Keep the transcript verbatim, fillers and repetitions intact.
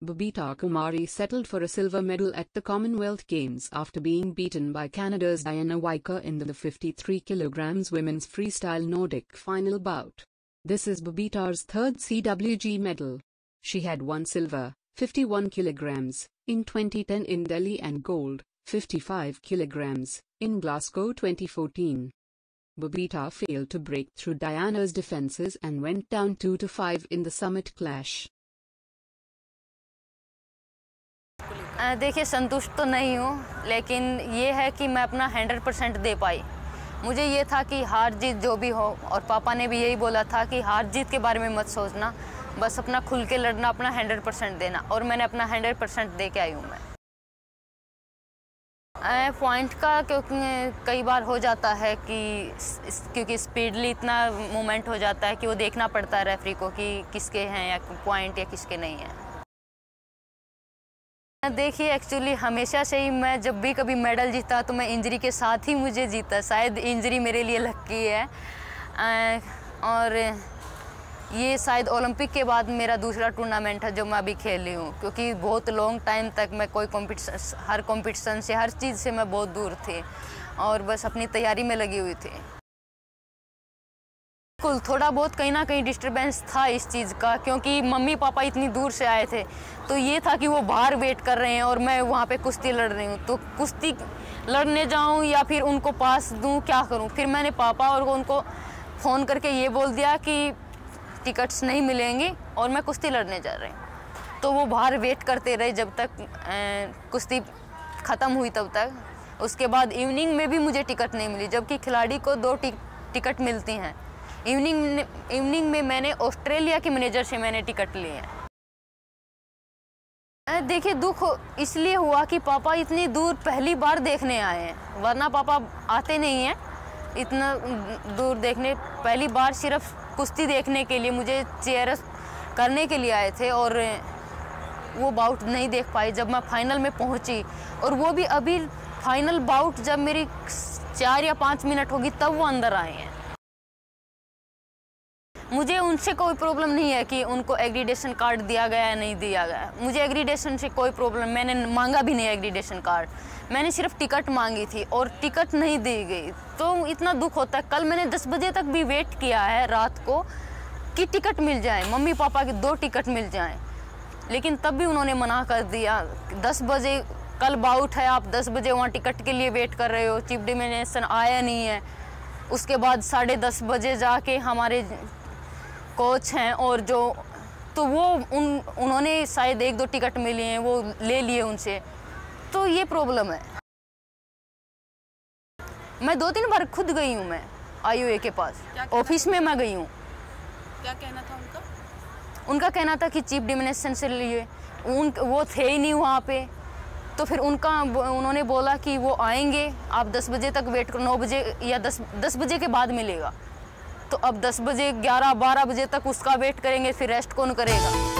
Babita Kumari settled for a silver medal at the Commonwealth Games after being beaten by Canada's Weicker in the fifty-three kilograms women's freestyle Nordic final bout. This is Babita's third C W G medal. She had won silver, fifty-one kilograms, in twenty ten in Delhi and gold, fifty-five kilograms, in Glasgow twenty fourteen. Babita failed to break through Diana's defenses and went down two to five in the summit clash. देखिए, संतुष्ट तो नहीं हूँ, लेकिन ये है कि मैं अपना हंड्रेड परसेंट दे पाई। मुझे ये था कि हार जीत जो भी हो, और पापा ने भी यही बोला था कि हार जीत के बारे में मत सोचना, बस अपना खुल के लड़ना, अपना हंड्रेड परसेंट देना, और मैंने अपना हंड्रेड परसेंट दे के आई हूँ मैं। पॉइंट का क्योंकि कई बार हो जाता है कि क्योंकि स्पीडली इतना मूवमेंट हो जाता है कि वो देखना पड़ता है रेफरी को कि किसके हैं या पॉइंट या किसके नहीं हैं। देखिए, एक्चुअली हमेशा से ही मैं जब भी कभी मेडल जीता तो मैं इंजरी के साथ ही मुझे जीता। शायद इंजरी मेरे लिए लकी है, और ये शायद ओलंपिक के बाद मेरा दूसरा टूर्नामेंट है जो मैं अभी खेल रही हूँ, क्योंकि बहुत लॉन्ग टाइम तक मैं कोई कॉम्पिटिशन हर कॉम्पिटिशन से हर चीज़ से मैं बहुत दूर थी और बस अपनी तैयारी में लगी हुई थी। बिल्कुल, थोड़ा बहुत कहीं ना कहीं डिस्टर्बेंस था इस चीज़ का, क्योंकि मम्मी पापा इतनी दूर से आए थे, तो ये था कि वो बाहर वेट कर रहे हैं और मैं वहाँ पे कुश्ती लड़ रही हूँ, तो कुश्ती लड़ने जाऊँ या फिर उनको पास दूँ, क्या करूँ। फिर मैंने पापा और उनको फ़ोन करके ये बोल दिया कि टिकट्स नहीं मिलेंगी और मैं कुश्ती लड़ने जा रही हूँ। तो वो बाहर वेट करते रहे जब तक कुश्ती ख़त्म हुई तब तक। उसके बाद इवनिंग में भी मुझे टिकट नहीं मिली, जबकि खिलाड़ी को दो टिकट मिलती हैं। इवनिंग इवनिंग में मैंने ऑस्ट्रेलिया के मैनेजर से मैंने टिकट लिए हैं। देखिए, दुख इसलिए हुआ कि पापा इतनी दूर पहली बार देखने आए हैं, वरना पापा आते नहीं हैं इतना दूर देखने। पहली बार सिर्फ कुश्ती देखने के लिए मुझे चेयर करने के लिए आए थे, और वो बाउट नहीं देख पाई जब मैं फाइनल में पहुंची। और वो भी अभी फाइनल बाउट जब मेरी चार या पाँच मिनट होगी तब वो अंदर आए हैं। मुझे उनसे कोई प्रॉब्लम नहीं है कि उनको एग्रीडेशन कार्ड दिया गया या नहीं दिया गया। मुझे एग्रीडेशन से कोई प्रॉब्लम, मैंने मांगा भी नहीं एग्रीडेशन कार्ड, मैंने सिर्फ टिकट मांगी थी और टिकट नहीं दी गई, तो इतना दुख होता है। कल मैंने दस बजे तक भी वेट किया है रात को कि टिकट मिल जाए, मम्मी पापा के दो टिकट मिल जाएं, लेकिन तब भी उन्होंने मना कर दिया। दस बजे कल बाउट है, आप दस बजे वहाँ टिकट के लिए वेट कर रहे हो, चीफ डिमिनेशन आया नहीं है। उसके बाद साढ़े दस बजे जाके हमारे कोच हैं और जो, तो वो उन उन्होंने शायद एक दो टिकट मिले हैं, वो ले लिए उनसे, तो ये प्रॉब्लम है। मैं दो तीन बार खुद गई हूँ, मैं आई ओ ए के पास ऑफिस में मैं गई हूँ। क्या कहना था उनका? उनका कहना था कि चीफ डिमिनेशन से लिए, उन वो थे ही नहीं वहाँ पे, तो फिर उनका उन्होंने बोला कि वो आएंगे, आप दस बजे तक वेट करो, नौ बजे या दस दस बजे के बाद मिलेगा। तो अब दस बजे ग्यारह बारह बजे तक उसका वेट करेंगे, फिर रेस्ट कौन करेगा।